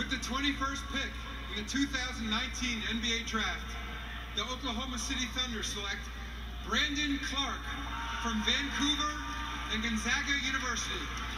With the 21st pick in the 2019 NBA Draft, the Oklahoma City Thunder select Brandon Clarke from Vancouver and Gonzaga University.